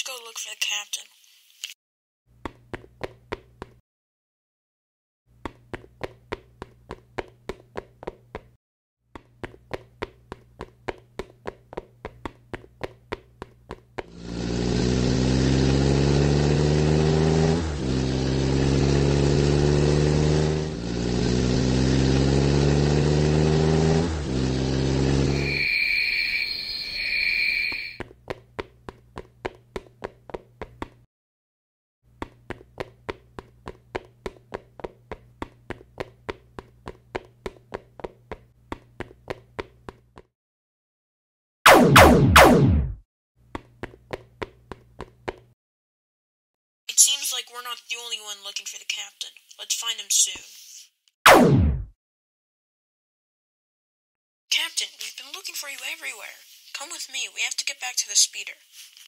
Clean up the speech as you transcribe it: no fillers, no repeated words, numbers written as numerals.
to go look for the captain. It seems like we're not the only one looking for the captain. Let's find him soon. Captain, we've been looking for you everywhere. Come with me, we have to get back to the speeder.